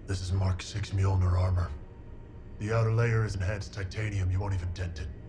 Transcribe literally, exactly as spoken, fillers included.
This is Mark six Mjolnir armor. The outer layer is enhanced titanium, you won't even dent it.